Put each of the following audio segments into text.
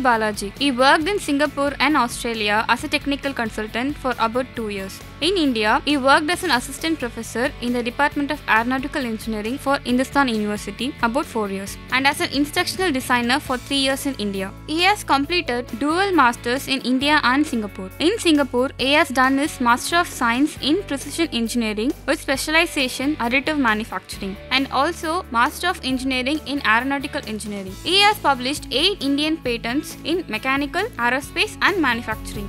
Balaji. He worked in Singapore and Australia as a technical consultant for about 2 years. In India, he worked as an assistant professor in the Department of Aeronautical Engineering for Hindustan University about 4 years and as an instructional designer for 3 years in India. He has completed dual masters in India and Singapore. In Singapore, he has done his Master of Science in Precision Engineering with specialization additive manufacturing and also Master of Engineering in Aeronautical Engineering. He has published 8 Indian patents in mechanical, aerospace and manufacturing.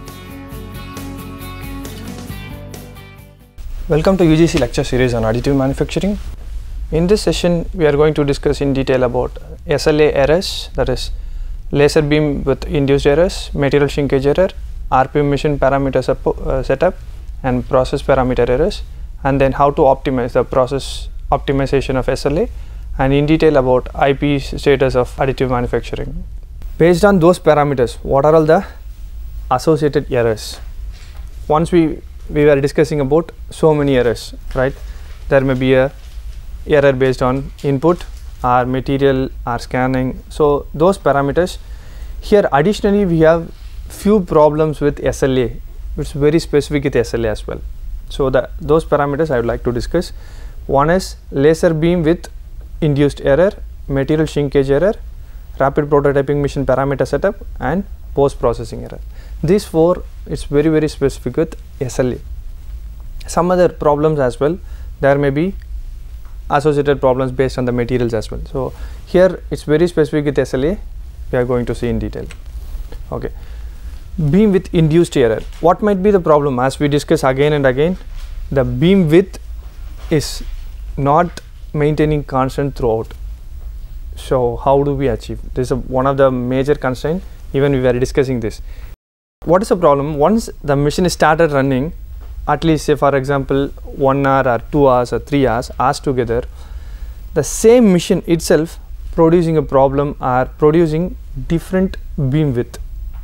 Welcome to UGC lecture series on additive manufacturing. In this session, we are going to discuss in detail about SLA errors, that is laser beam with induced errors, material shrinkage error, RPM machine parameter setup and process parameter errors, and then how to optimize the process optimization of SLA, and in detail about IP status of additive manufacturing. Based on those parameters, what are all the associated errors? Once we were discussing about so many errors, right? There may be a error based on input or material or scanning. So those parameters. Here additionally we have few problems with SLA, which is very specific with SLA as well. So those parameters I would like to discuss. One is laser beam with induced error, material shrinkage error, rapid prototyping machine parameter setup and post processing error. These four is very specific with SLA. Some other problems as well, there may be associated problems based on the materials as well. So here it's very specific with SLA, we are going to see in detail. Okay, beam with induced error. What might be the problem? As we discuss again and again, the beam width is not maintaining constant throughout. So how do we achieve this? Is one of the major constraints. Even we were discussing this. What is the problem? Once the machine is started running, at least say for example 1 hour or 2 hours or 3 hours as together, the same machine itself producing a problem or producing different beam width.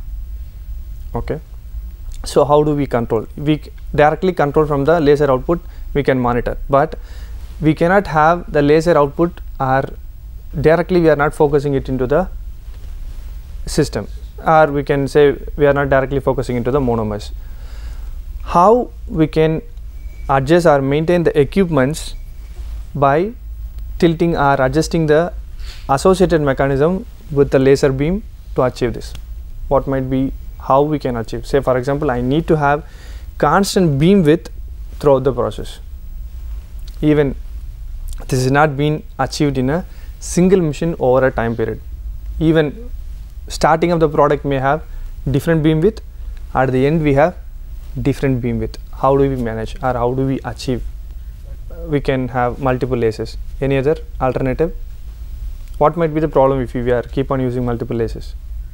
Okay, so how do we control? We directly control from the laser output, we can monitor, but we cannot have the laser output or directly we are not focusing it into the system, or we can say we are not directly focusing into the monomers. How we can adjust or maintain the equipments by tilting or adjusting the associated mechanism with the laser beam to achieve this? What might be how we can achieve? Say for example, I need to have constant beam width throughout the process. Even this is not being achieved in a single machine over a time period. Even starting of the product may have different beam width, at the end we have different beam width. How do we manage or how do we achieve? We can have multiple lasers. Any other alternative? What might be the problem if we are keep on using multiple lasers?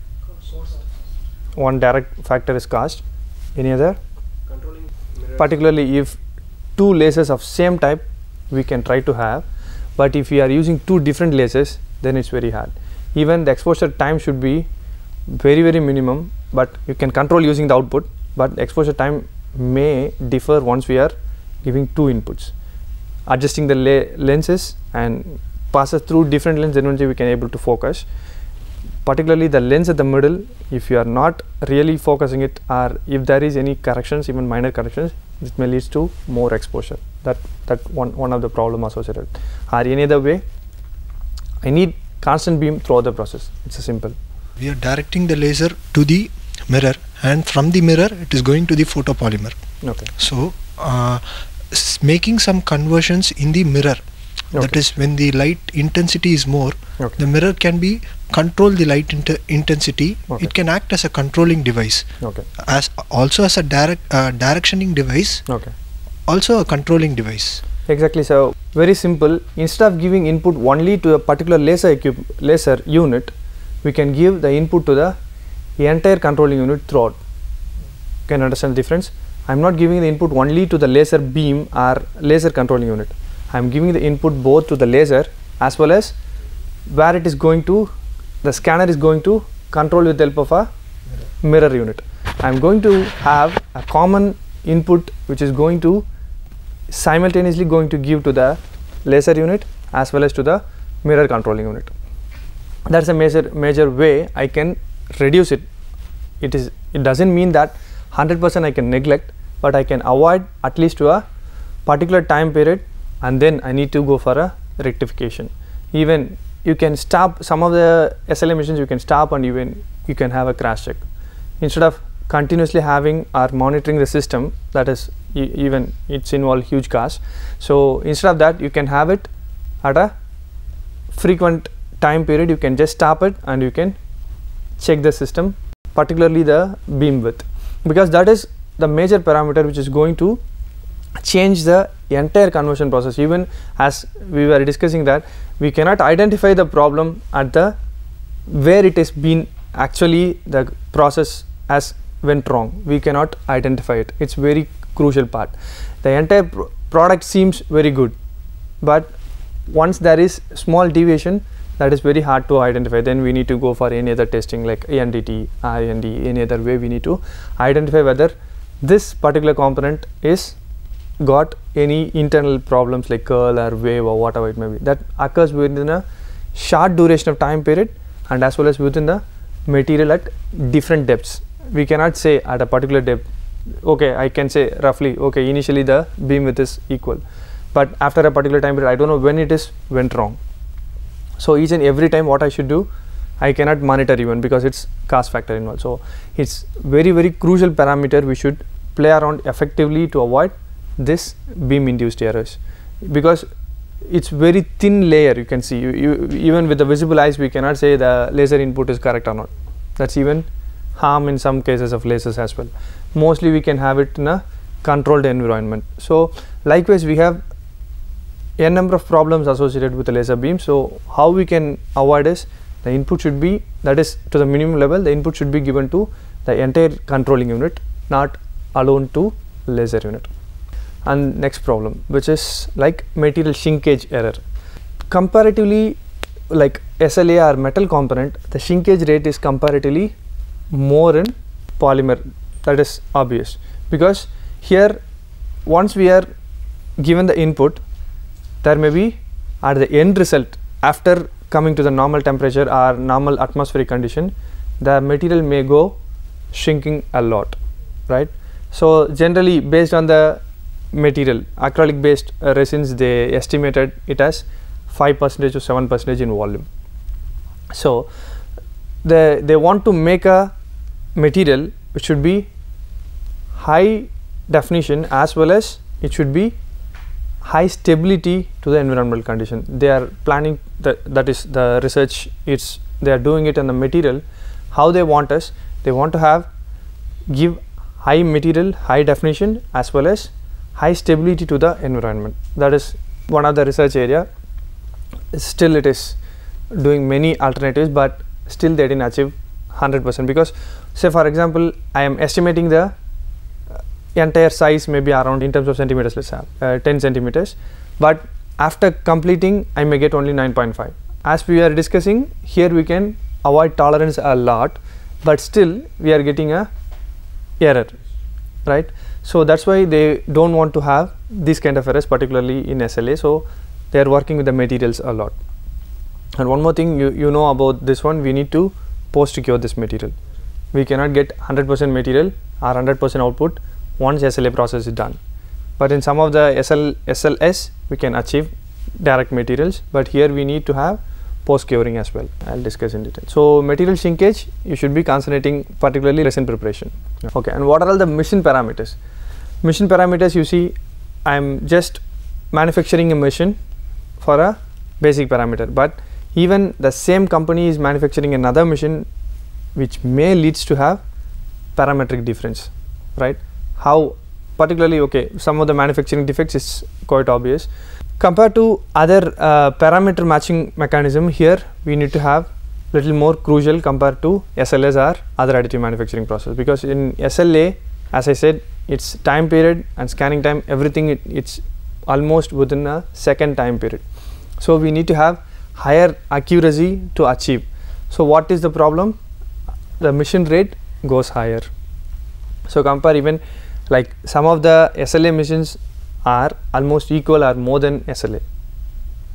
One direct factor is cost. Any other? Controlling mirror. Particularly if two lasers of same type we can try to have, but if we are using two different lasers, then it's very hard. Even the exposure time should be very minimum, but you can control using the output, but exposure time may differ once we are giving two inputs. Adjusting the lenses and passes through different lenses, then only we can able to focus. Particularly the lens at the middle, if you are not really focusing it, or if there is any corrections, even minor corrections, it may lead to more exposure. That one of the problem associated. Or any other way, I need constant beam throughout the process. It's a simple. We are directing the laser to the mirror, and from the mirror it is going to the photopolymer. Okay. So making some conversions in the mirror. Okay. That is, when the light intensity is more, Okay. the mirror can be control the light intensity. Okay. It can act as a controlling device, Okay. as also as a directioning device, Okay. also a controlling device. Exactly. So very simple. Instead of giving input only to a particular laser unit, we can give the input to the entire controlling unit throughout. Can you understand the difference? I am not giving the input only to the laser beam or laser controlling unit. I am giving the input both to the laser as well as where it is going to, the scanner is going to control with the help of a mirror unit. I am going to have a common input which is going to simultaneously going to give to the laser unit as well as to the mirror controlling unit. That's a major way I can reduce it. It doesn't mean that 100% I can neglect, but I can avoid at least to a particular time period, and then I need to go for a rectification. Even you can stop some of the SLA missions, you can stop, and even you can have a crash check instead of continuously having or monitoring the system. That is even it's involve huge cost. So instead of that, you can have it at a frequent time period. You can just stop it and you can check the system, particularly the beam width, because that is the major parameter which is going to change the entire conversion process. Even as we were discussing that we cannot identify the problem at the where it has been actually the process has went wrong, we cannot identify it. It's very crucial part. The entire product seems very good, but once there is small deviation, that is very hard to identify. Then we need to go for any other testing like ANDT, RND, any other way we need to identify whether this particular component is got any internal problems like curl or wave or whatever it may be. That occurs within a short duration of time period and as well as within the material at different depths. We cannot say at a particular depth, okay, I can say roughly, okay, initially the beam width is equal, but after a particular time period I don't know when it is went wrong. So each and every time what I should do, I cannot monitor even because it's cost factor involved. So it's very crucial parameter we should play around effectively to avoid this beam induced errors, because it's very thin layer. You can see even with the visible eyes we cannot say the laser input is correct or not. That's even harm in some cases of lasers as well. Mostly we can have it in a controlled environment. So likewise we have a number of problems associated with the laser beam. So how we can avoid is the input should be, that is to the minimum level, the input should be given to the entire controlling unit, not alone to laser unit. And next problem, which is like material shrinkage error. Comparatively, like SLA or metal component, the shrinkage rate is comparatively more in polymer. That is obvious, because here once we are given the input, there may be at the end result after coming to the normal temperature or normal atmospheric condition, the material may go shrinking a lot, right? So generally based on the material, acrylic based resins, they estimated it as 5% to 7% in volume. So they want to make a material which should be high definition as well as it should be high stability to the environmental condition. They are planning that is the research, they are doing it on the material. How they want us, they want to give high material, high definition as well as high stability to the environment. That is one of the research area. Still it is doing many alternatives, but still they didn't achieve 100%, because say for example I am estimating the entire size maybe around in terms of centimeters, let's have 10 centimeters, but after completing I may get only 9.5. As we are discussing here, we can avoid tolerance a lot, but still we are getting a error, right? So that's why they don't want to have this kind of errors, particularly in SLA. So they are working with the materials a lot. And one more thing you know about this one, we need to post cure this material. We cannot get 100% material or 100% output once SLA process is done. But in some of the SLS we can achieve direct materials, but here we need to have post curing as well. I'll discuss in detail. So material shrinkage, you should be concentrating particularly resin preparation. Okay, and what are all the mission parameters? Mission parameters, you see, I am just manufacturing a machine for a basic parameter, but even the same company is manufacturing another machine which may leads to have parametric difference, right? How particularly, okay, some of the manufacturing defects is quite obvious. Compared to other parameter matching mechanism, here we need to have little more crucial compared to SLS or other additive manufacturing process, because in SLA, as I said, it's time period and scanning time, everything it's almost within a second time period. So we need to have higher accuracy to achieve. So what is the problem? The mission rate goes higher. So compare even like some of the SLA machines are almost equal or more than SLA,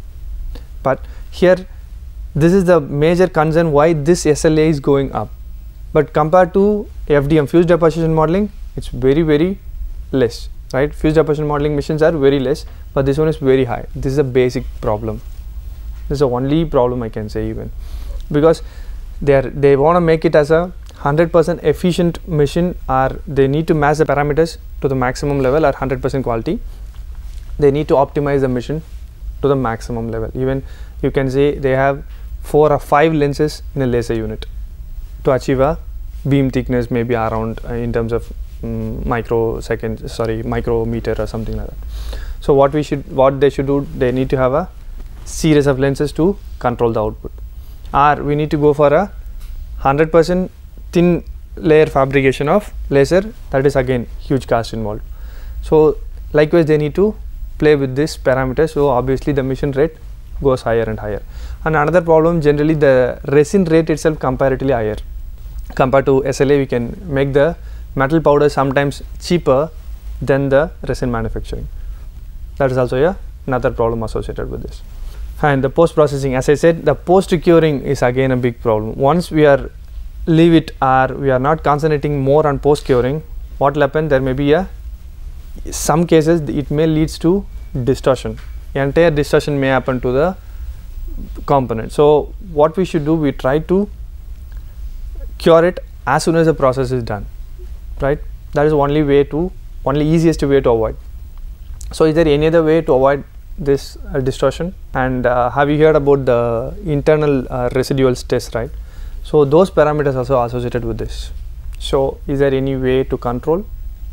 but here this is the major concern why this SLA is going up. but compared to FDM, fused deposition modeling, it's very less, right? Fused deposition modeling machines are very less, but this one is very high. This is a basic problem. This is the only problem I can say, even because they want to make it as a 100% efficient machine, or they need to match the parameters to the maximum level or 100% quality. They need to optimize the machine to the maximum level. Even you can say they have 4 or 5 lenses in a laser unit to achieve a beam thickness maybe around in terms of micrometer or something like that. So what they should do, they need to have a series of lenses to control the output, or we need to go for a 100% thin layer fabrication of laser. That is again huge cost involved. So likewise they need to play with this parameter, so obviously the emission rate goes higher and higher. And another problem, generally the resin rate itself comparatively higher compared to SLA. We can make the metal powder sometimes cheaper than the resin manufacturing. That is also another problem associated with this. And the post processing, as I said, the post curing is again a big problem. Once we are leave it, or we are not concentrating more on post curing, what will happen, there may be some cases it may leads to distortion. Entire distortion may happen to the component. So what we should do, we try to cure it as soon as the process is done, right? That is only easiest way to avoid. So is there any other way to avoid this distortion? And have you heard about the internal residuals test, right? So those parameters also associated with this. So is there any way to control?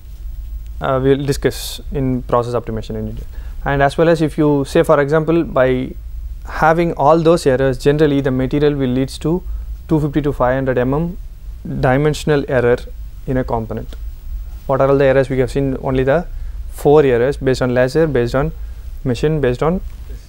We will discuss in process optimization in detail. And as well as, if you say for example, by having all those errors, generally the material will leads to 250 to 500 mm dimensional error in a component. What are all the errors? We have seen only the 4 errors based on laser, based on machine, based on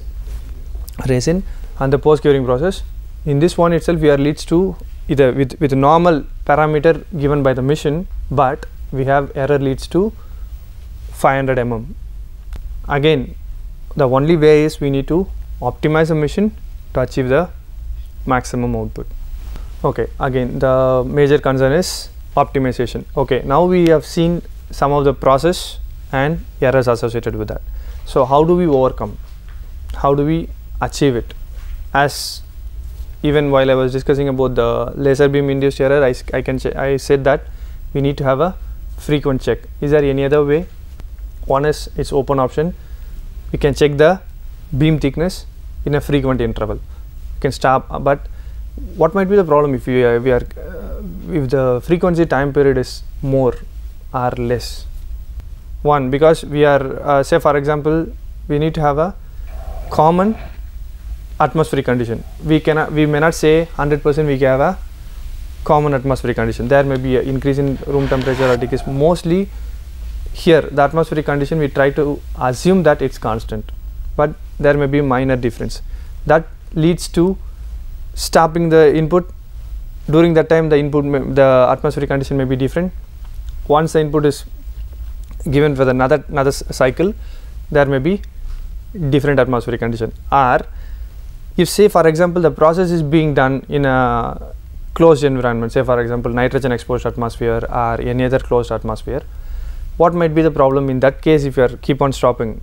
resin, and the post curing process. In this one itself, we are leads to either with normal parameter given by the machine, but we have error leads to 500 mm. Again, the only way is we need to optimize the machine to achieve the maximum output. Okay, again the major concern is optimization. Okay, now we have seen some of the process and errors associated with that. So how do we overcome? How do we achieve it? As even while I was discussing about the laser beam induced error, I said that we need to have a frequent check. Is there any other way? One is its open option. We can check the beam thickness in a frequent interval. You can stop, but what might be the problem if if the frequency time period is more or less? One, because we are say for example, we need to have a common atmospheric condition. We may not say 100% we can have a common atmospheric condition. There may be an increase in room temperature or decrease. Mostly here the atmospheric condition, we try to assume that it's constant, but there may be minor difference that leads to stopping the input. During that time the atmospheric condition may be different. Once the input is given for another cycle, there may be different atmospheric condition. Or if say for example the process is being done in a closed environment, say for example nitrogen exposed atmosphere or any other closed atmosphere, what might be the problem in that case? If you keep on stopping,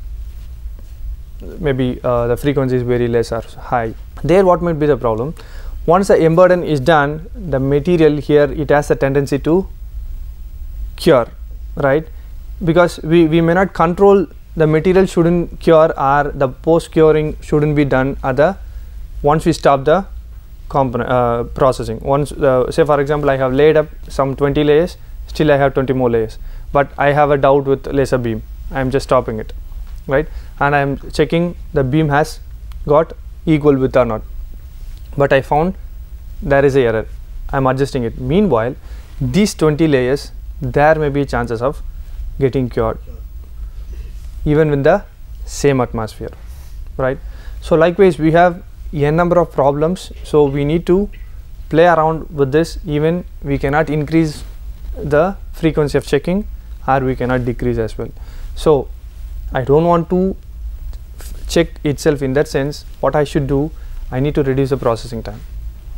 maybe the frequency is very less or high. There what might be the problem? Once the emburden is done, the material here, it has a tendency to cure, right? Because we may not control the material shouldn't cure, or the post curing shouldn't be done at once we stop the processing. Once say for example I have laid up some 20 layers, still I have 20 more layers, but I have a doubt with laser beam, I am just stopping it, right? And I am checking the beam has got equal width or not, but I found there is a error. I am adjusting it. Meanwhile, these 20 layers, there may be chances of getting cured even with the same atmosphere, right? So likewise we have a number of problems, so we need to play around with this. Even we cannot increase the frequency of checking, or we cannot decrease as well. So I don't want to check itself. In that sense, what I should do, I need to reduce the processing time.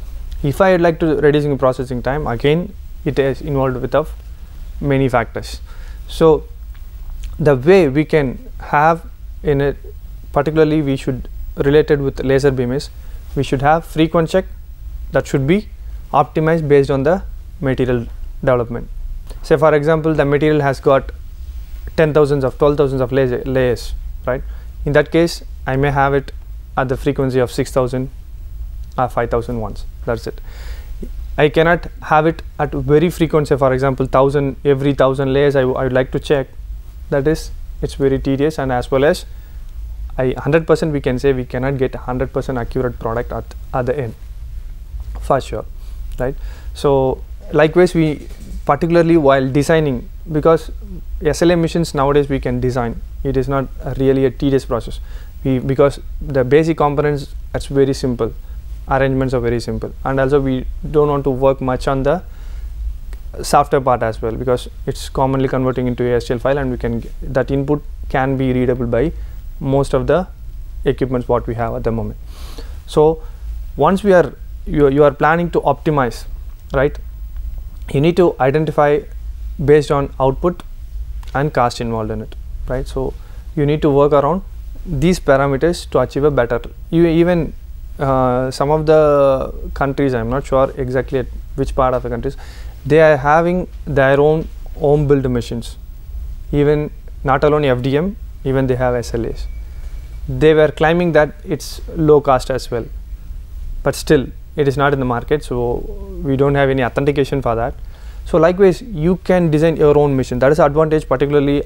If I would like to reducing processing time, again it is involved with of many factors. So the way we can have in it, particularly we should related with laser beam is we should have frequent check that should be optimized based on the material development. Say for example, the material has got 10,000s of 12,000s of layers, right? In that case, I may have it at the frequency of 6,000 or 5,000 once. That's it. I cannot have it at very frequent, say for example, every 1,000 layers I would like to check. That is, it's very tedious, and as well as 100% we can say we cannot get 100% accurate product at the end for sure, right? So likewise, we particularly while designing, because SLA machines nowadays we can design, it is not really a tedious process. Because the basic components, it's very simple, arrangements are very simple, and also we don't want to work much on the software part as well, because it's commonly converting into a STL file, and we can that input can be readable by most of the equipments what we have at the moment. So once you are planning to optimize, right, you need to identify based on output and cost involved in it, right? So you need to work around these parameters to achieve a better. Even some of the countries, I'm not sure exactly at which part of the countries, they are having their own home built machines. Even not alone FDM, even they have SLAs. They were claiming that it's low cost as well, but still it is not in the market, so we don't have any authentication for that. So likewise, you can design your own machine. That is advantage. Particularly,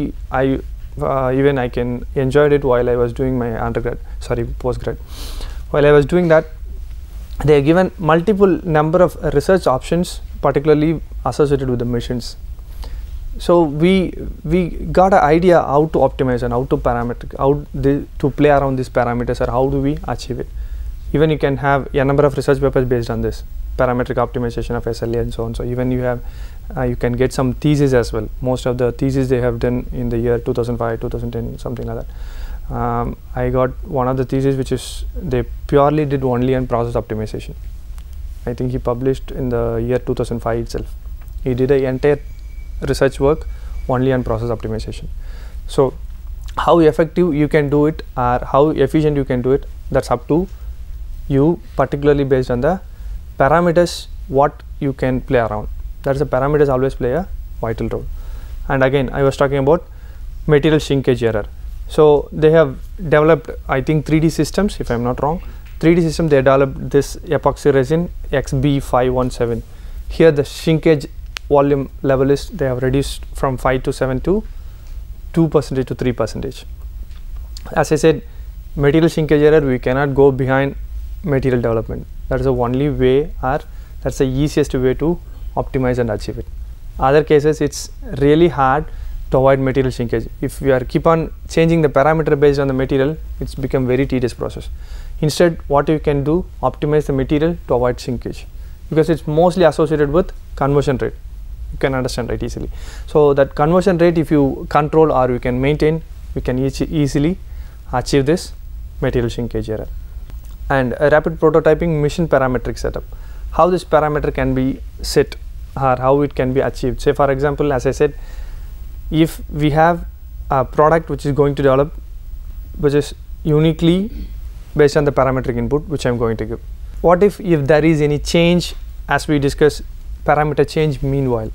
even I can enjoyed it while I was doing my postgrad. While I was doing that, they are given multiple number of research options, particularly associated with the machines. So we got an idea how to optimize and how to to play around these parameters, or how do we achieve it. Even you can have a number of research papers based on this parametric optimization of SLA and so on. So even you have you can get some thesis as well. Most of the thesis they have done in the year 2005, 2010, something like that. I got one of the thesis which is they purely did only on process optimization. I think he published in the year 2005 itself. He did an entire research work only on process optimization. So how effective you can do it or how efficient you can do it, that's up to you, particularly based on the parameters what you can play around. That's the parameters always play a vital role. And again, I was talking about material shrinkage error. So they have developed, I think, 3D systems, if I'm not wrong. 3D system, they developed this epoxy resin XB517. Here the shrinkage volume level is, they have reduced from 5 to 7 to 2% to 3%. As I said, material shrinkage error, we cannot go behind material development. That is the only way, or that's the easiest way to optimize and achieve it. Other cases, it's really hard to avoid material shrinkage. If we are keep on changing the parameter based on the material, it's become very tedious process. Instead, what you can do, optimize the material to avoid shrinkage, because it's mostly associated with conversion rate. You can understand right easily. So that conversion rate, if you control or you can maintain, we can easily achieve this material shrinkage error. And a rapid prototyping machine parametric setup. How this parameter can be set or how it can be achieved. Say for example, as I said, if we have a product which is going to develop, which is uniquely based on the parametric input which I am going to give. What if there is any change, as we discuss parameter change meanwhile?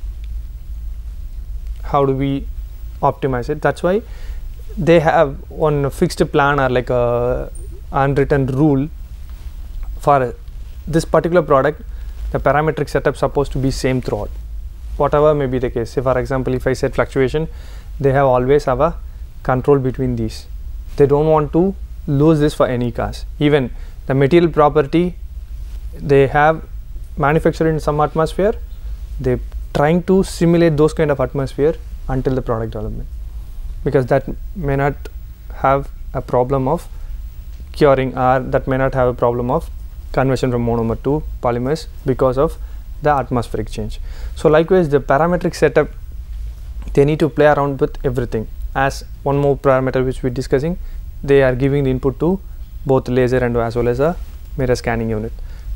How do we optimize it? That's why they have one fixed plan or like a unwritten rule for this particular product. The parametric setup supposed to be same throughout, whatever may be the case. Say for example, if I said fluctuation, they have always have a control between these. They don't want to lose this for any cause. Even the material property, they have manufactured in some atmosphere, they trying to simulate those kind of atmosphere until the product development, because that may not have a problem of curing, or that may not have a problem of conversion from monomer to polymers because of the atmospheric change. So likewise, the parametric setup, they need to play around with everything. As one more parameter which we are discussing, they are giving the input to both laser and as well as a mirror scanning unit.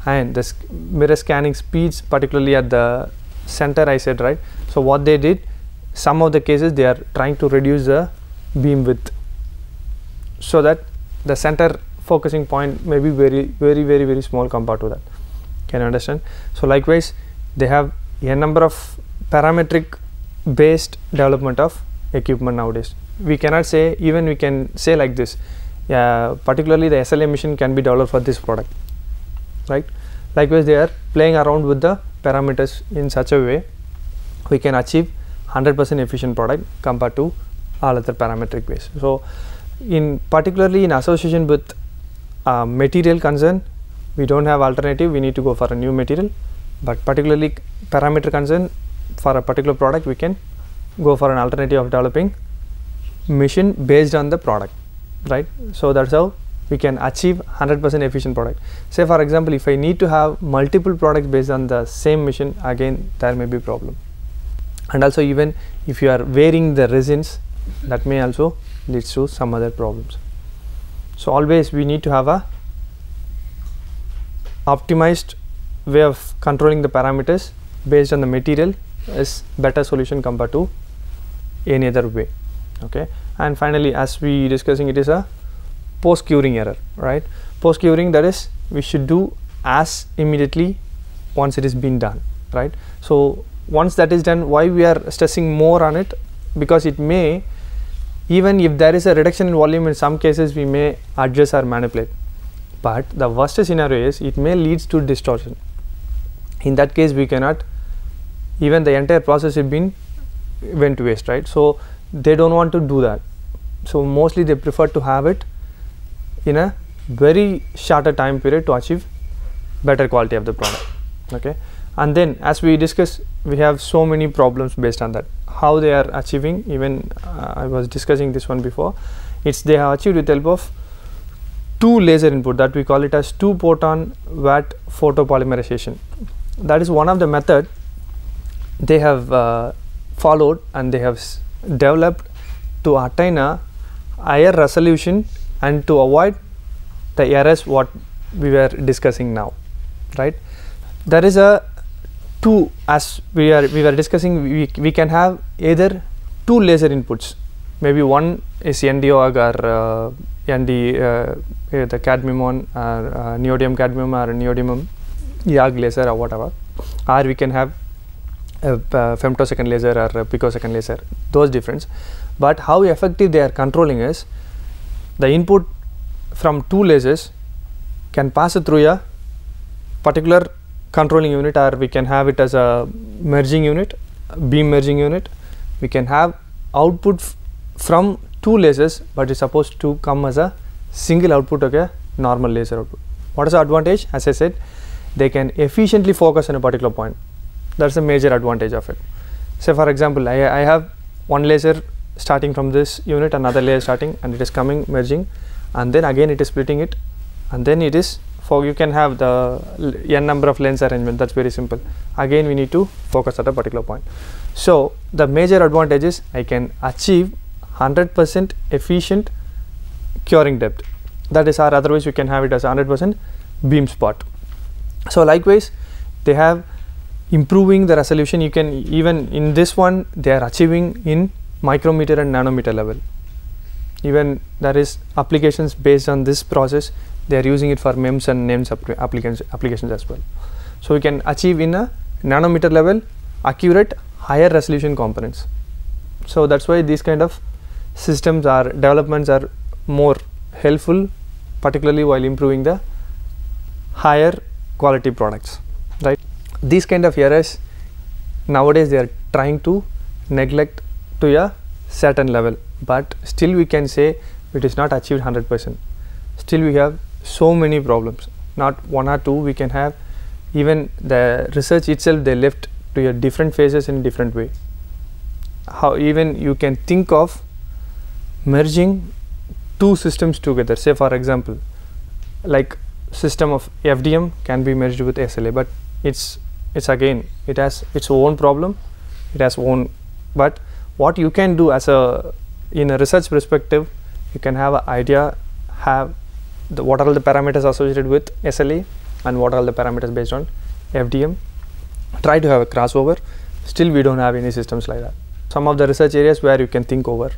and the mirror scanning speeds, particularly at the center I said, right. So what they did, some of the cases they are trying to reduce the beam width so that the center focusing point may be very small compared to that. Can you understand? So likewise they have a number of parametric based development of equipment nowadays. We cannot say, even we can say like this, particularly the SLA machine can be developed for this product, right. Likewise they are playing around with the parameters in such a way we can achieve 100% efficient product compared to all other parametric ways. So in particularly in association with material concern, we don't have alternative, we need to go for a new material, but particularly parameter concern, for a particular product we can go for an alternative of developing machine based on the product, right. So that's how we can achieve 100% efficient product. Say for example, if I need to have multiple products based on the same machine, again there may be problem. And also even if you are varying the resins, that may also lead to some other problems. So always we need to have a optimized way of controlling the parameters based on the material is better solution compared to any other way. Okay. And finally, as we discussing, it is a post curing error, right. Post curing, that is we should do as immediately once it is been done, right. So once that is done, why we are stressing more on it, because it may, even if there is a reduction in volume, in some cases we may adjust or manipulate, but the worst scenario is it may leads to distortion. In that case we cannot, even the entire process has been went to waste, right. So they don't want to do that, so mostly they prefer to have it in a very shorter time period to achieve better quality of the product. Okay. And then as we discussed, we have so many problems based on that, how they are achieving. Even I was discussing this one before, it's they have achieved with the help of two laser input, that we call it as 2 photon watt photopolymerization. That is one of the method they have followed, and they have developed to attain a higher resolution and to avoid the errors what we were discussing now, right. There is a two, as we were discussing, we can have either two laser inputs, maybe one is Nd:YAG or the cadmium one, or neodymium cadmium or neodymium YAG laser or whatever, or we can have a femtosecond laser or a picosecond laser, those difference. But how effective they are controlling is, the input from two lasers can pass it through a particular controlling unit, or we can have it as a merging unit, beam merging unit. We can have output from two lasers, but it's supposed to come as a single output of a normal laser output. What is the advantage? As I said, they can efficiently focus on a particular point. That's a major advantage of it. Say for example, I have one laser starting from this unit, another laser starting, and it is coming merging, and then again it is splitting it, and then it is for, you can have the n number of lens arrangement. That's very simple. Again we need to focus at a particular point. So the major advantage is I can achieve 100% efficient curing depth, that is, or otherwise you can have it as 100% beam spot. So likewise they have improving the resolution. You can, even in this one they are achieving in micrometer and nanometer level. Even there is applications based on this process, they are using it for MEMS and NEMS applications as well. So we can achieve in a nanometer level accurate higher resolution components. So that's why these kind of systems or developments are more helpful, particularly while improving the higher quality products, right. These kind of errors nowadays they are trying to neglect to a certain level, but still we can say it is not achieved 100%. Still we have so many problems, not one or two. We can have, even the research itself they left to a different phases in different way. How even you can think of merging two systems together. Say for example, like system of FDM can be merged with SLA, but it's again it has its own problem, it has own. But what you can do as a, in a research perspective, you can have an idea, have the what are the parameters associated with SLA, and what are the parameters based on FDM. Try to have a crossover. Still we don't have any systems like that. Some of the research areas where you can think over.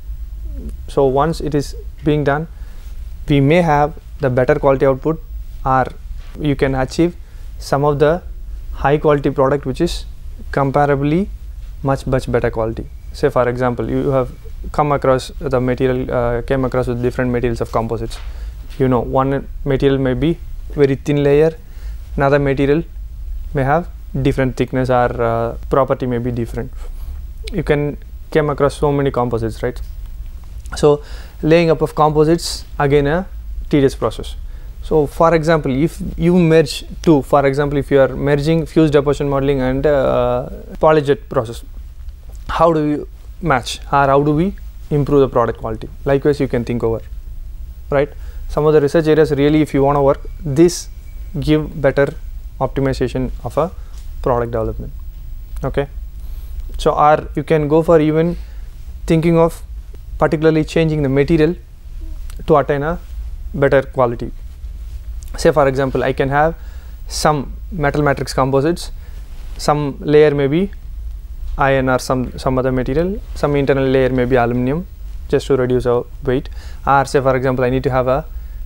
So once it is being done, we may have the better quality output, or you can achieve some of the high quality product which is comparably much better quality. Say for example, you have come across the material, came across with different materials of composites. You know, one material may be very thin layer, another material may have different thickness, or property may be different. You can came across so many composites, right? So laying up of composites, again a tedious process. So for example, if you merge two, for example, if you are merging fused deposition modeling and polyjet process, how do you match, or how do we improve the product quality? Likewise you can think over, right? Some of the research areas, really if you want to work, this give better optimization of a product development. Okay, so or you can go for even thinking of particularly changing the material to attain a better quality. Say for example, I can have some metal matrix composites, some layer may be iron or some other material, some internal layer may be aluminum, just to reduce our weight. Or say for example, I need to have a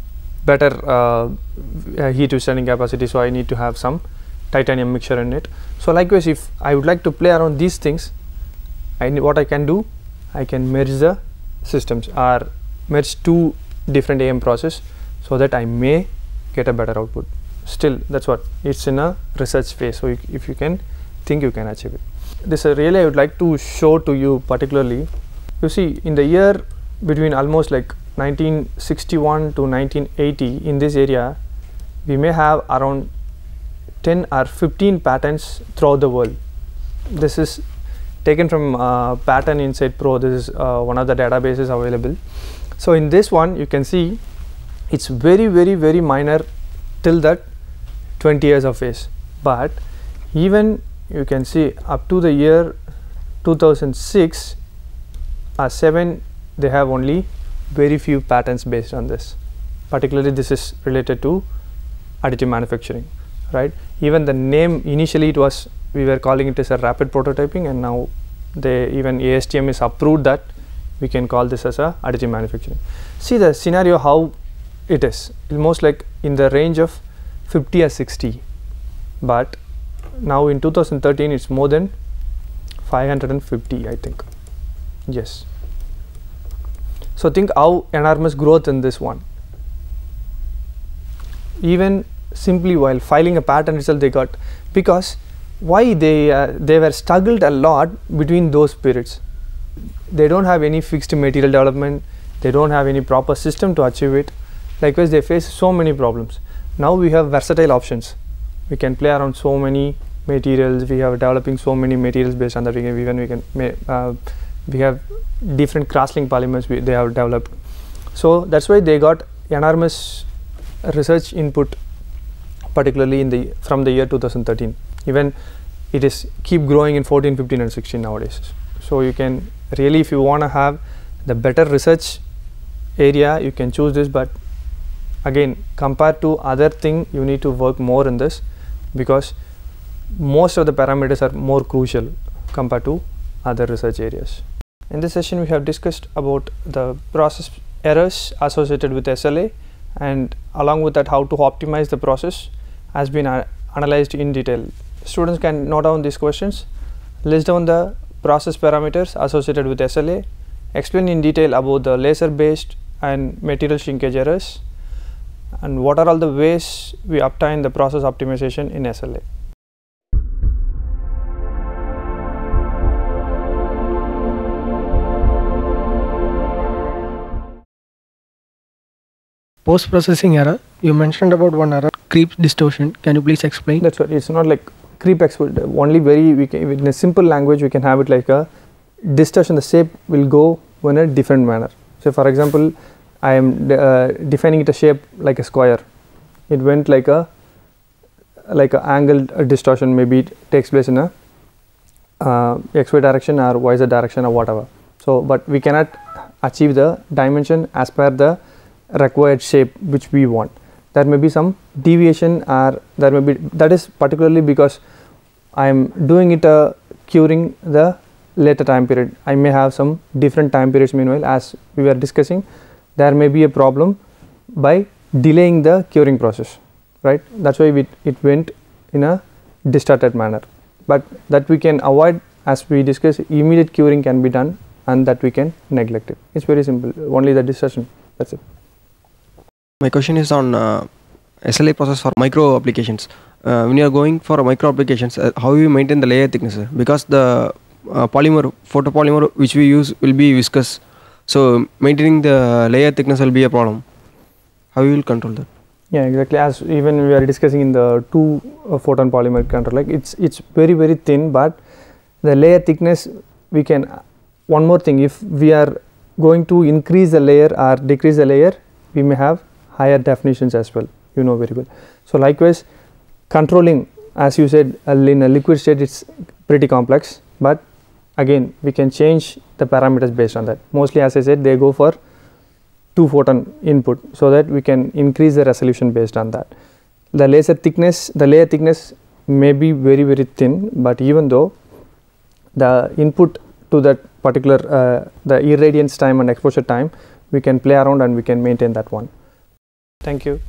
better heat withstanding capacity, so I need to have some titanium mixture in it. So likewise, if I would like to play around these things, what I can do, I can merge the systems or merge two different AM process, so that I may get a better output. Still, that's what it's in a research phase. So if you can think, you can achieve it. This really I would like to show to you particularly. You see, in the year between almost like 1961 to 1980, in this area we may have around 10 or 15 patents throughout the world. This is taken from Patent Insight Pro. This is one of the databases available. So in this one you can see it's very minor till that 20 years of phase, but even you can see up to the year 2006 or 7, they have only very few patents based on this. Particularly this is related to additive manufacturing, right? Even the name, initially it was, we were calling it as a rapid prototyping, and now even ASTM is approved that we can call this as a additive manufacturing. See the scenario how it is, almost like in the range of 50 or 60, but now in 2013 it's more than 550, I think. Yes. So think how enormous growth in this one. Even simply while filing a patent itself they got, because why they were struggled a lot between those periods. They don't have any fixed material development, they don't have any proper system to achieve it. Likewise they face so many problems. Now we have versatile options, we can play around so many materials, we have developing so many materials based on that. We have different cross-link polymers they have developed. So that's why they got enormous research input, particularly from the year 2013. Even it is keep growing in 14, 15 and 16 nowadays. So you can really, if you want to have the better research area, you can choose this, but again compared to other thing you need to work more in this, because most of the parameters are more crucial compared to other research areas. In this session we have discussed about the process errors associated with SLA, and along with that how to optimize the process has been analyzed in detail. Students can note down these questions, list down the process parameters associated with SLA, explain in detail about the laser based and material shrinkage errors, and what are all the ways we obtain the process optimization in SLA. Post-processing error, you mentioned about one error, creep distortion. Can you please explain? That's right. It's not like creep expert. Only in a simple language we can have it like a distortion. The shape will go in a different manner. So for example, I am defining it a shape like a square. It went like a angled distortion. Maybe it takes place in a XY direction or YZ direction or whatever. So, but we cannot achieve the dimension as per the required shape which we want. there may be some deviation, or there may be, that is particularly because I am doing it curing the later time period. I may have some different time periods. Meanwhile, as we were discussing, there may be a problem by delaying the curing process, right? That's why it went in a distorted manner, but that we can avoid. As we discussed, immediate curing can be done, and that we can neglect it. It's very simple, only the distortion, that's it. My question is on SLA process for micro applications. When you are going for micro applications, how you maintain the layer thickness? Because the polymer, photopolymer which we use will be viscous, so maintaining the layer thickness will be a problem. How you will control that? Yeah, exactly. As even we are discussing in the 2 photon polymer control, like it's very thin, but the layer thickness we can. One more thing, if we are going to increase the layer or decrease the layer, we may have higher definitions as well, you know very well. So likewise, controlling, as you said, in a liquid state it's pretty complex, but again we can change the parameters based on that. Mostly, as I said, they go for 2 photon input, so that we can increase the resolution based on that. The laser thickness, the layer thickness may be very thin, but even though the input to that particular the irradiance time and exposure time, we can play around and we can maintain that one. Thank you.